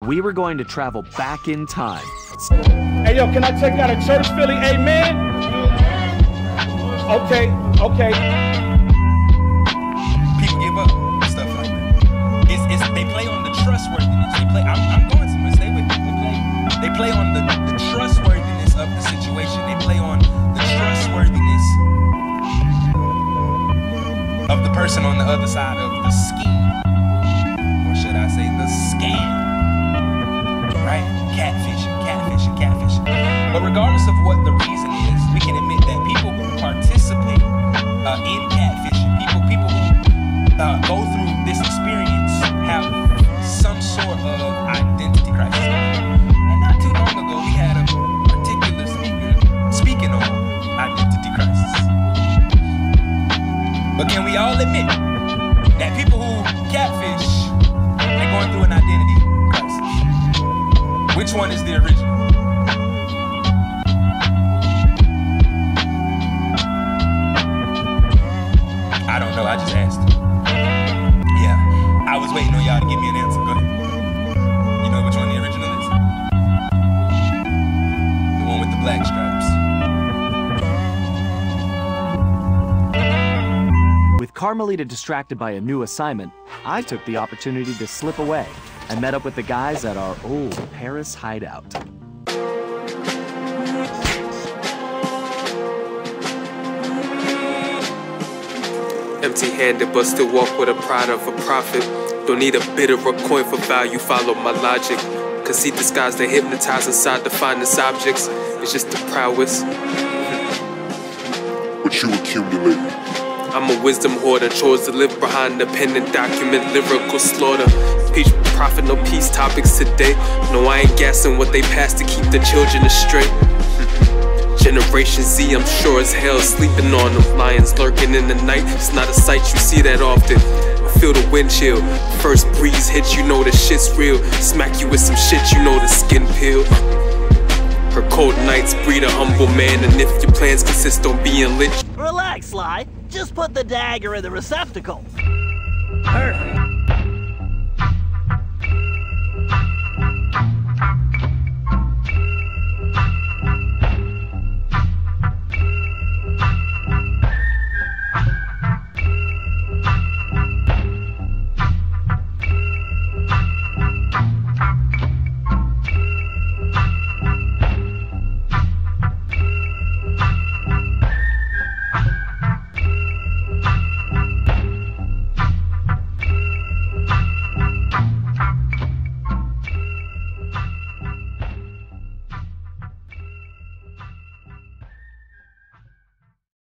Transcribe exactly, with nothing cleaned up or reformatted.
we were going to travel back in time. Hey, yo, can I take out a church Philly amen? Okay, okay. People give up, stuff like that. It's, it's, they play on the trustworthiness. They play, I'm, I'm going somewhere, stay with me. They play, they play on the, the trustworthiness of the situation. They play on the trustworthiness of the person on the other side of the scheme. Or should I say the scam? Right? Catfishing, catfishing, catfishing. But regardless of what the reason is, we can admit that people who participate uh, in catfishing, people, people who uh, go through this experience have some sort of identity crisis. And not too long ago, we had a particular speaker speaking on identity crisis. But can we all admit that people who catfish, they're going through an identity crisis? Which one is the original? I don't know, I just asked. Yeah, I was waiting on y'all to give me an answer. Go ahead. You know which one the original is? The one with the black stripes. With Carmelita distracted by a new assignment, I took the opportunity to slip away and met up with the guys at our old Paris hideout. Empty-handed, but still walk with a pride of a prophet. Don't need a bit of a coin for value, follow my logic. Conceit disguised and hypnotized inside the finest objects. It's just the prowess. What you accumulate? I'm a wisdom hoarder, chose to live behind the pen and document lyrical slaughter. Peach prophet, no peace topics today. No, I ain't gassing what they pass to keep the children astray. Generation Z, I'm sure as hell, sleeping on them. Lions lurking in the night, it's not a sight you see that often. I feel the wind chill, first breeze hits, you know the shit's real. Smack you with some shit, you know the skin peel. Her cold nights breed a humble man, and if your plans consist on being lit, relax, Sly. Just put the dagger in the receptacle. Perfect.